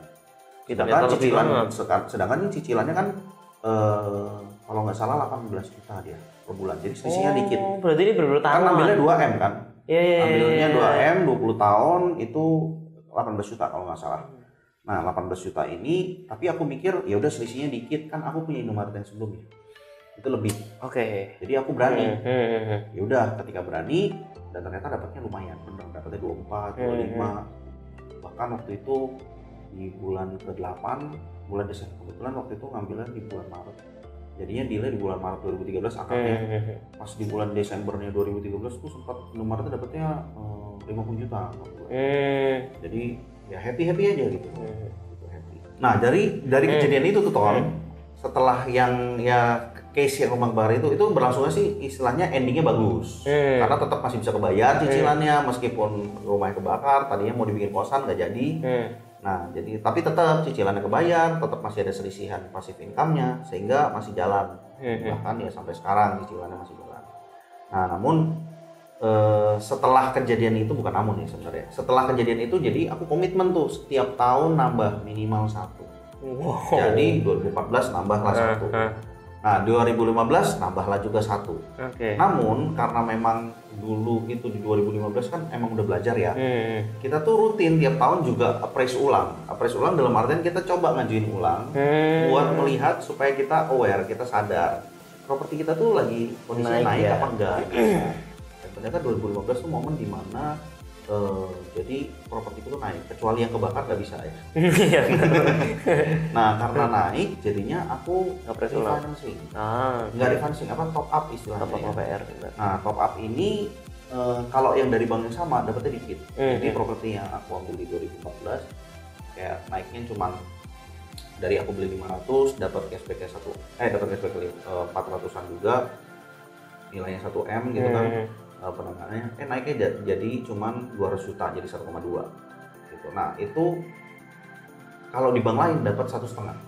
Sedangkan cicilannya kan kalau nggak salah 18 juta dia per bulan. Jadi selisihnya dikit. Berarti ini benar-benar kan ambilnya 2M kan. Ambilnya 2M 20 tahun itu 18 juta kalau nggak salah. Nah 18 juta ini tapi aku mikir ya udah selisihnya dikit kan aku punya Indomaret yang sebelumnya. Itu lebih. Jadi aku berani. Ya udah ketika berani dan ternyata dapatnya lumayan. Bener dapatnya 24, 25. Bahkan waktu itu di bulan ke-8, bulan Desember. Kebetulan waktu itu ngambilnya di bulan Maret. Jadinya dealnya di bulan Maret 2013 akadnya. Pas di bulan Desembernya 2013 tuh sempat Indomaretnya dapatnya 50 juta. Jadi ya happy aja gitu. Happy. Nah dari kejadian itu tuh Ton, setelah yang ya case yang Rumah Kebakar itu berlangsungnya sih istilahnya endingnya bagus. Karena tetap masih bisa kebayar cicilannya meskipun rumahnya kebakar, tadinya mau dibikin kosan nggak jadi. Nah jadi tapi tetap cicilannya kebayar, tetap masih ada selisihan passive income-nya sehingga masih jalan. Bahkan ya sampai sekarang cicilannya masih jalan. Nah namun setelah kejadian itu sebenarnya setelah kejadian itu jadi aku komitmen tuh setiap tahun nambah minimal 1. Jadi 2014 nambahlah 1. Nah 2015 nambahlah juga 1. Namun karena memang dulu itu di 2015 kan emang udah belajar ya. Kita tuh rutin tiap tahun juga appraise ulang dalam artian kita coba ngajuin ulang buat melihat supaya kita aware, kita sadar properti kita tuh lagi kondisi naik apa enggak. Dan ternyata 2015 tuh momen dimana jadi properti itu naik, kecuali yang kebakar nggak bisa ya. Nah karena naik jadinya aku refinancing. Nggak refinancing, top up istilahnya. Top up PR. Nah top up ini kalau yang dari bank yang sama dapetnya dikit. Jadi properti yang aku ambil di 2014 kayak naiknya cuman dari aku beli 500 dapat cashbacknya dapat cashback 400-an juga, nilainya 1M gitu kan. Penanganannya naiknya jadi cuman 200 juta jadi 1,2 gitu. Nah itu kalau di bank lain dapat 1,5.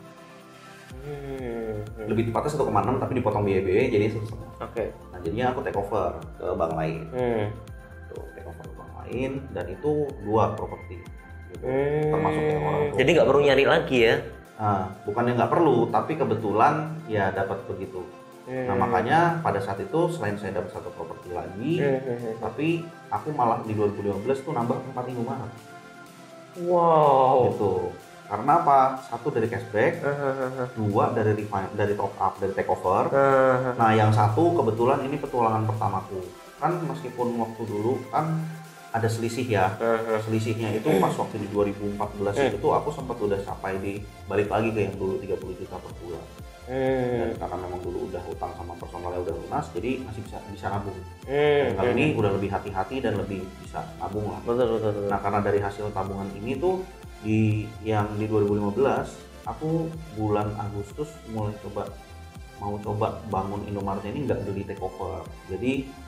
Lebih tepatnya 1,6 tapi dipotong biaya jadi 1,5. Nah jadinya aku take over ke bank lain. Take over ke bank lain dan itu 2 properti gitu. Termasuk yang orang tua. Jadi nggak perlu nyari lagi ya? Nah, bukannya nggak perlu tapi kebetulan ya dapat begitu. Nah makanya pada saat itu selain saya dapat 1 properti lagi, tapi aku malah di 2015 tuh nambah 4 Indomaret. Wow. Gitu. Karena apa? 1 dari cashback, 2 dari top up, dari take over. Nah yang 1 kebetulan ini petualangan pertamaku. Kan meskipun waktu dulu kan ada selisih ya. Selisihnya itu pas waktu di 2014 itu tuh aku sempat udah sampai di balik lagi ke yang dulu 30 juta per bulan. Dan karena memang dulu udah hutang sama personalnya udah lunas, jadi masih bisa nabung. Kali ini udah lebih hati-hati dan lebih bisa nabung lah. Betul. Nah karena dari hasil tabungan ini tuh di 2015 aku bulan Agustus mulai coba bangun Indomaret ini nggak beli take over. Jadi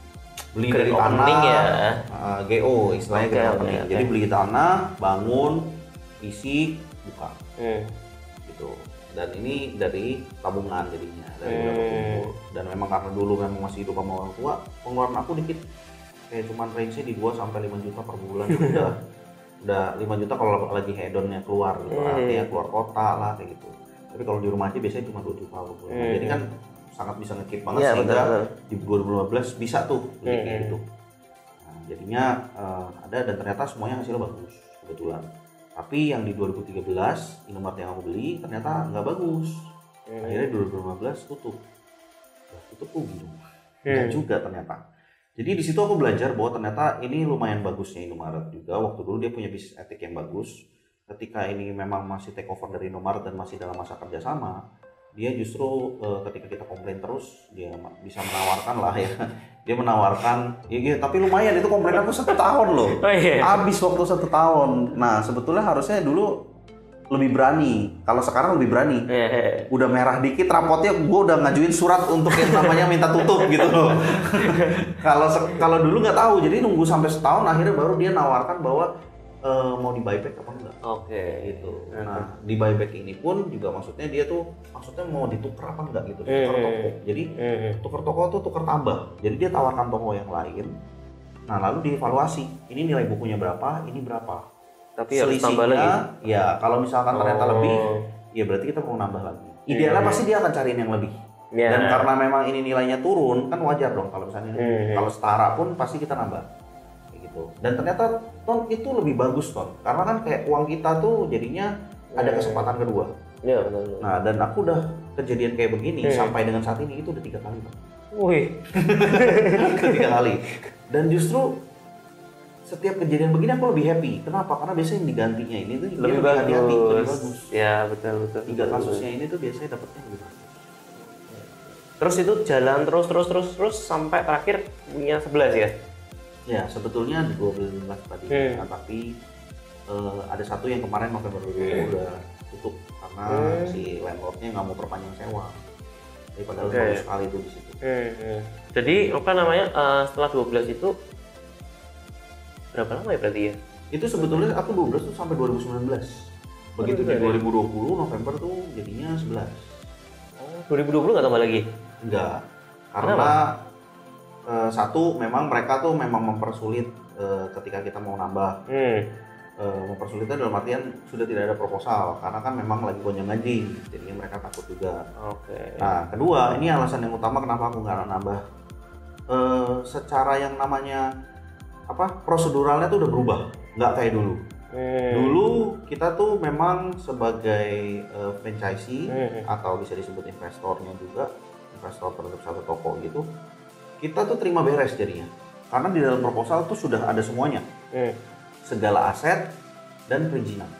beli Grand dari opening tanah, ya. GO istilahnya grand opening. Oke. Jadi beli tanah, bangun, isi, buka. Gitu. Dan ini dari tabungan jadinya, dari beberapa kumpul. Dan memang karena dulu memang masih hidup sama orang tua, pengeluaran aku dikit, kayak cuman range di 2 sampai 5 juta per bulan. udah 5 juta kalau lagi hedonnya keluar gitu, artinya keluar kota lah kayak gitu. Tapi kalau di rumah aja biasanya cuma 2 juta per bulan. Jadi kan sangat bisa nge-keep banget sehingga di 2015 bisa tuh beli kayak gitu. Nah, jadinya ada dan ternyata semuanya hasilnya bagus kebetulan. Tapi yang di 2013 Indomaret yang aku beli ternyata nggak bagus. Akhirnya 2015 tutup. Tutup gitu. Nggak juga ternyata. Jadi di situ aku belajar bahwa ternyata ini lumayan bagusnya Indomaret juga. Waktu dulu dia punya bisnis etik yang bagus. Ketika ini memang masih take over dari Indomaret dan masih dalam masa kerjasama, dia justru ketika kita komplain terus dia bisa menawarkan lah ya. Dia menawarkan ya, tapi lumayan itu komplain aku 1 tahun loh. Habis waktu 1 tahun. Nah sebetulnya harusnya dulu lebih berani. Kalau sekarang lebih berani. Udah merah dikit rapotnya, gue udah ngajuin surat untuk yang namanya minta tutup gitu loh. Kalau dulu nggak tahu, jadi nunggu sampai setahun akhirnya baru dia nawarkan bahwa mau di buyback apa enggak. Gitu. Nah di buyback ini pun juga maksudnya dia tuh mau ditukar apa enggak gitu, tukar toko. Jadi tukar toko tuh tukar tambah. Jadi dia tawarkan toko yang lain. Nah lalu dievaluasi, ini nilai bukunya berapa, ini berapa. Tapi harus tambah lagi. Ya kalau misalkan ternyata lebih, ya berarti kita mau nambah lagi. Idealnya pasti dia akan cariin yang lebih. Dan karena memang ini nilainya turun, kan wajar dong kalau misalnya kalau setara pun pasti kita nambah. Kayak gitu. Dan ternyata Ton itu lebih bagus Ton, karena kan kayak uang kita tuh jadinya ada kesempatan kedua. Iya betul. Nah dan aku udah kejadian kayak begini sampai dengan saat ini itu udah 3 kali Ton. Wih. 3 kali. Dan justru setiap kejadian begini aku lebih happy. Kenapa? Karena biasanya yang digantinya ini tuh lebih bagus. Lebih bagus. Ya betul. 3 kasusnya ini tuh biasanya dapetnya lebih bagus. Terus itu jalan terus sampai terakhir punya 11 ya? Ya sebetulnya di 12 tadi. Nah, tapi ada satu yang kemarin November dulu udah tutup karena si landlordnya nggak mau perpanjang sewa. Jadi padahal bagus sekali itu di situ. Jadi apa namanya setelah 12 itu berapa lama ya berarti ya? Itu sebetulnya aku 12 tuh sampai 2019. Begitu di 2020 November tuh jadinya 11. Oh, 2020 nggak tambah lagi? Enggak. Karena satu memang mereka tuh memang mempersulit ketika kita mau nambah. Mempersulitnya dalam artian sudah tidak ada proposal karena kan memang lagi gonjang-ganjing. Jadi mereka takut juga. Nah, kedua, ini alasan yang utama kenapa aku nggak nambah. Secara yang namanya proseduralnya tuh udah berubah, nggak kayak dulu. Dulu kita tuh memang sebagai franchisee atau bisa disebut investornya juga, investor terhadap satu toko gitu, kita tuh terima beres jadinya. Karena di dalam proposal tuh sudah ada semuanya, segala aset dan perizinan,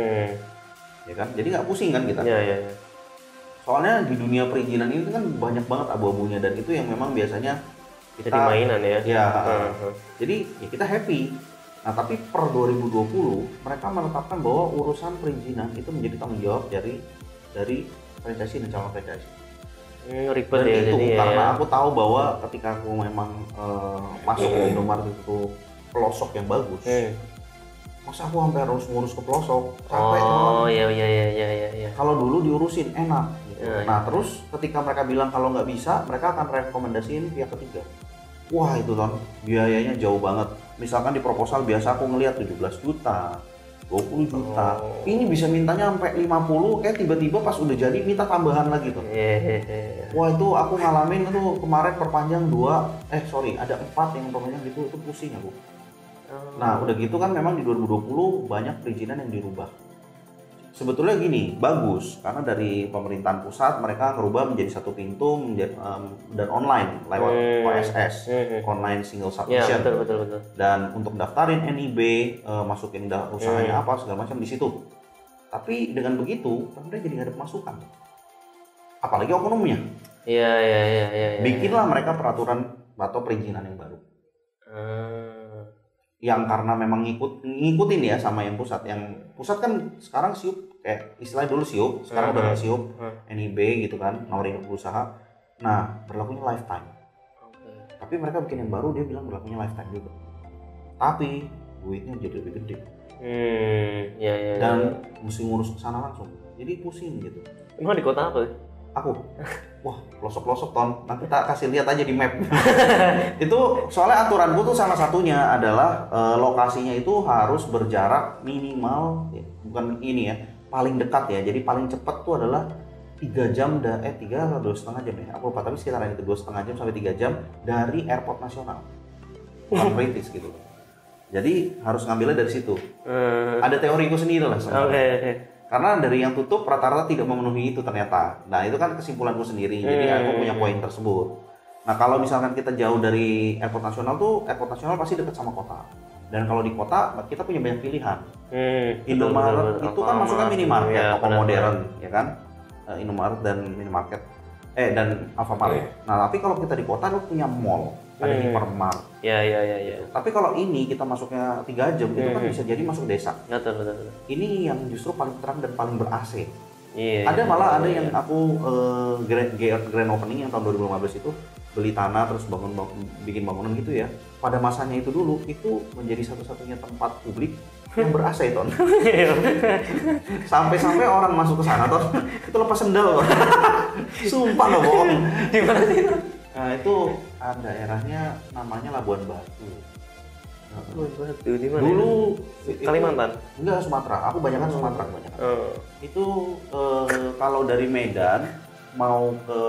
ya kan? Jadi nggak pusing kan kita. Soalnya di dunia perizinan ini kan banyak banget abu-abunya dan itu yang memang biasanya jadi mainan ya. Jadi ya kita happy. Nah tapi per 2020 mereka menetapkan bahwa urusan perizinan itu menjadi tanggung jawab dari franchisee dan calon franchisee. Ribet dan ya itu jadi karena aku tahu bahwa ketika aku memang masuk ke Indomaret itu pelosok yang bagus. Masa aku sampai harus ngurus ke pelosok? Capek. Iya. Kalau dulu diurusin enak. Gitu. Nah terus ketika mereka bilang kalau nggak bisa, mereka akan rekomendasiin pihak ketiga. Wah itu kan biayanya jauh banget. Misalkan di proposal biasa aku ngelihat 17 juta, 20 juta. Ini bisa mintanya sampai 50, tiba-tiba pas udah jadi minta tambahan lagi tuh. Wah itu aku ngalamin tuh kemarin perpanjang ada 4 yang umpamanya gitu, itu pusing aku. Nah udah gitu kan memang di 2020 banyak perizinan yang dirubah. Sebetulnya gini, bagus karena dari pemerintahan pusat mereka ngerubah menjadi satu pintu dan online lewat OSS, online single submission. Ya, betul. Dan untuk daftarin NIB, masukin usahanya apa segala macam di situ. Tapi dengan begitu, Pemda jadi nggak ada pemasukan. Apalagi oknumnya. Iya. Bikinlah mereka peraturan atau perizinan yang baru. Yang karena memang ngikutin ya sama yang pusat. Yang pusat kan sekarang siup, kayak istilah dulu siup, sekarang udah nggak siup, NIB gitu kan, nawarin usaha. Nah berlakunya lifetime. Tapi Tapi mereka bikin yang baru, dia bilang berlakunya lifetime juga. Tapi duitnya jadi lebih gede. Dan mesti ngurus ke sana langsung. Jadi pusing gitu. Emang di kota apa? Aku, wah pelosok-pelosok Ton, nanti tak kasih lihat aja di map. Itu soalnya aturanku tuh salah satunya adalah lokasinya itu harus berjarak minimal, ya, bukan ini ya, paling dekat ya. Jadi paling cepat tuh adalah 3 jam, 3 atau 2,5 jam ya, aku lupa, tapi sekitaran itu 2,5 jam sampai 3 jam dari airport nasional, bukan British gitu. Jadi harus ngambilnya dari situ. Ada teoriku sendiri lah sebenarnya. Karena dari yang tutup rata-rata tidak memenuhi itu ternyata. Nah itu kan kesimpulanku sendiri. Jadi aku punya poin tersebut. Nah kalau misalkan kita jauh dari airport nasional tuh, airport nasional pasti dekat sama kota. Dan kalau di kota kita punya banyak pilihan. Indomaret itu kan masuknya minimarket, ya, toko modern, ya kan? Indomaret dan minimarket, dan Alfamart. Nah tapi kalau kita di kota lu punya mall, ada hypermart. Ya. Tapi kalau ini kita masuknya 3 jam, itu kan bisa jadi masuk desa. Betul. Ini yang justru paling terang dan paling ber-AC. Ada malah ada yang aku grand opening yang tahun 2015 itu beli tanah terus bikin bangunan gitu ya. Pada masanya itu dulu itu menjadi satu-satunya tempat publik yang ber-AC Ton. Sampai orang masuk ke sana Ton, itu lepas sendal. Sumpah nggak bohong. Di mana sih? Nah itu daerahnya namanya Labuan Batu. Labuan Batu di mana? Dulu Kalimantan? Enggak, Sumatera. Aku banyakan Sumatera kebanyakan. Itu kalau dari Medan mau ke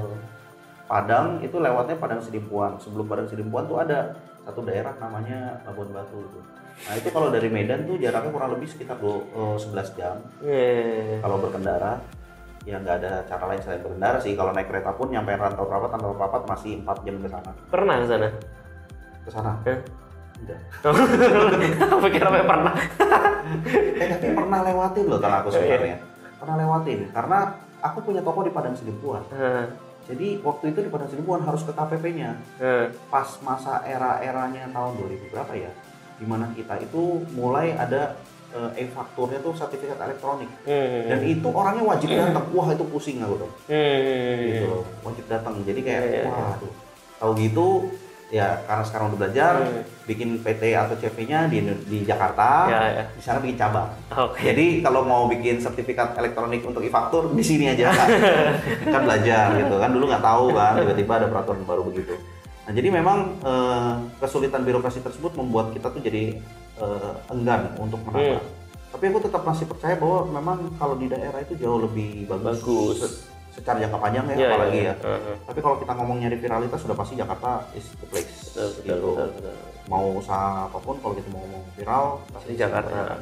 Padang itu lewatnya Padang Sidimpuan. Sebelum Padang Sidimpuan tuh ada satu daerah namanya Labuan Batu itu. Nah itu kalau dari Medan tuh jaraknya kurang lebih sekitar 11 jam. Kalau berkendara. Ya nggak ada cara lain selain berkendara sih. Kalau naik kereta pun nyampe Rantau Prapat masih 4 jam ke sana. Pernah ke sana? Ke sana? Enggak. Aku kira pernah. Tapi pernah lewatin loh kalau aku sebenarnya. Pernah lewatin karena aku punya toko di Padang Sidimpuan. Jadi waktu itu di Padang Sidimpuan harus ke KPP-nya. Pas masa era-eranya tahun 2000 berapa ya? Dimana kita itu mulai ada e-fakturnya tuh sertifikat elektronik. Dan itu orangnya wajib datang. Wah itu pusing aku tuh. Gitu loh, wajib datang. Jadi kayak waduh. Tahu gitu ya karena sekarang udah belajar bikin PT atau CV-nya di Jakarta. Di sana bikin cabang. Jadi kalau mau bikin sertifikat elektronik untuk e-faktur di sini aja kan belajar gitu kan. Dulu nggak tahu kan, tiba-tiba ada peraturan baru begitu. Nah jadi memang kesulitan birokrasi tersebut membuat kita tuh jadi enggan untuk menambah. Tapi aku tetap masih percaya bahwa memang kalau di daerah itu jauh lebih bagus. Secara jangka panjang ya, apalagi ya. Tapi kalau kita ngomong nyari viralitas sudah pasti Jakarta is the place. Betul. Mau usaha apapun kalau kita mau ngomong viral pasti Jakarta.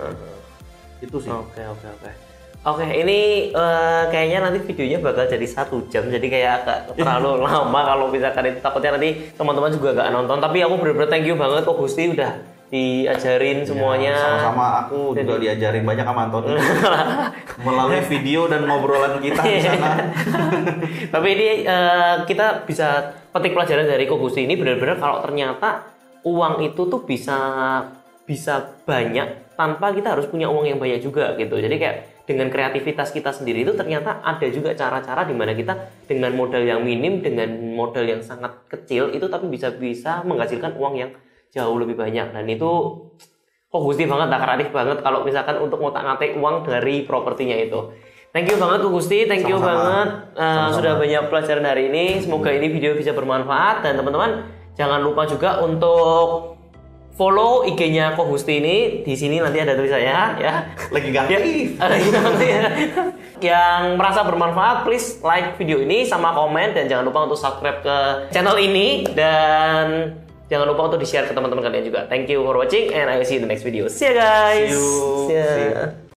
Itu sih. Oke, ini kayaknya nanti videonya bakal jadi 1 jam, jadi kayak agak terlalu lama kalau misalkan itu, takutnya nanti teman-teman juga gak nonton. Tapi aku bener-bener thank you banget kok Gusti udah diajarin semuanya. Sama-sama, aku juga diajarin banyak sama Antoni melalui video dan ngobrolan kita di sana. Tapi ini kita bisa petik pelajaran dari Ko Gusti ini benar-benar kalau ternyata uang itu tuh bisa banyak tanpa kita harus punya uang yang banyak juga gitu. Jadi kayak dengan kreativitas kita sendiri itu ternyata ada juga cara-cara di mana kita dengan modal yang minim, dengan modal yang sangat kecil itu tapi bisa menghasilkan uang yang jauh lebih banyak. Dan itu kok Gusti banget, kreatif banget kalau misalkan untuk ngotak-ngatik uang dari propertinya itu. Thank you banget Ko Gusti, thank you banget sudah banyak pelajaran hari ini. Semoga ini video bisa bermanfaat dan teman-teman jangan lupa juga untuk follow IG-nya Ko Gusti ini. Di sini nanti ada tulisannya ya. Lagi ganti. Yang merasa bermanfaat please like video ini sama komen dan jangan lupa untuk subscribe ke channel ini dan jangan lupa untuk di-share ke teman-teman kalian juga. Thank you for watching and I will see you in the next video. See ya guys. See you.